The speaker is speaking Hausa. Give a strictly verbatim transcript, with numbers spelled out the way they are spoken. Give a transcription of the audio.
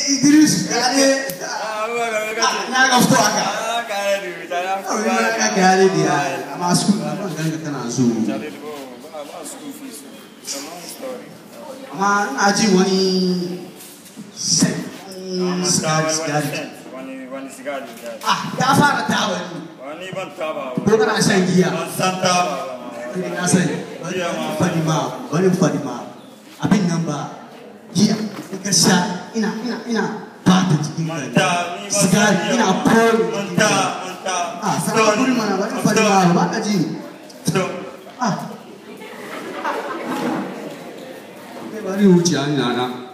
Idris kare na ga fito aka ka kare dia amma su ban ganga kana so amma ina ji wani sigari sigari wani sigari ah ya fara tawa wani ban taba ko kana shan giya ban san taba ni na sani bari ma bari fadi ma abin nan ba giya ka sha ina ina ina ba ta cikin kai sigari ina pole manta manta ah sana kuri mana bari fadi ma ba ka ji ah bari wuce an yana